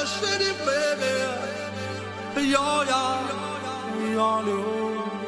奢侈的妹妹，摇呀摇溜。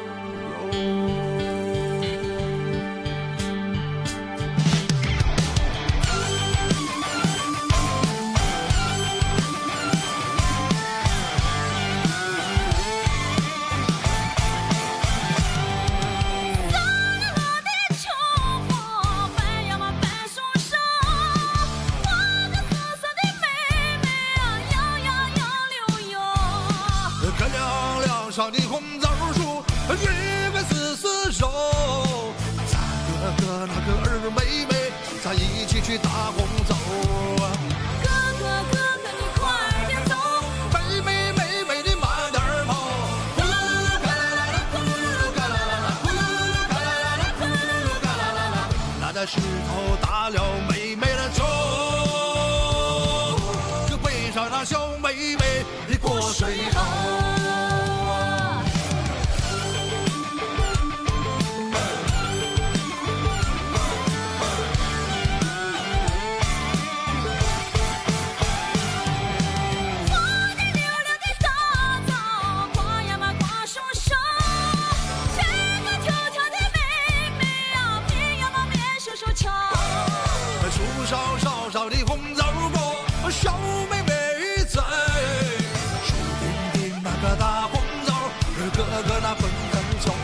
上的红枣树，月圆丝丝手，咱哥哥那个儿妹妹，咱一起去打红枣。 哥哥，你快点走， 妹妹你慢点跑。呼噜噜嘎啦啦啦，呼噜噜嘎啦啦啦，呼噜噜嘎啦啦啦，呼噜噜嘎啦啦啦。那的石头打了妹妹的手，就背上那小妹妹的过水沟。烧的红枣果，小妹妹在，树顶顶那个大红枣，哥哥那蹦蹦跳。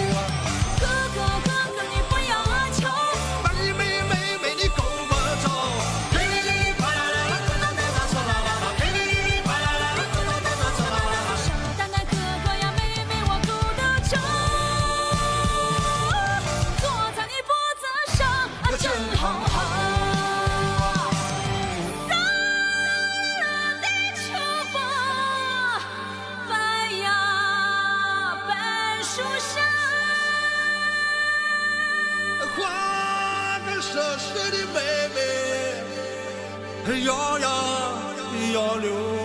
哥哥，你不要求， 妹你够不着。噼里啪啦啦，咚咚咚咚唰啦啦啦，噼里啪啦啦，咚咚咚咚唰啦啦啦。 傻蛋蛋哥哥呀，妹妹我顾得着，坐在你脖子上正好。 奢侈的妹妹，摇呀摇溜。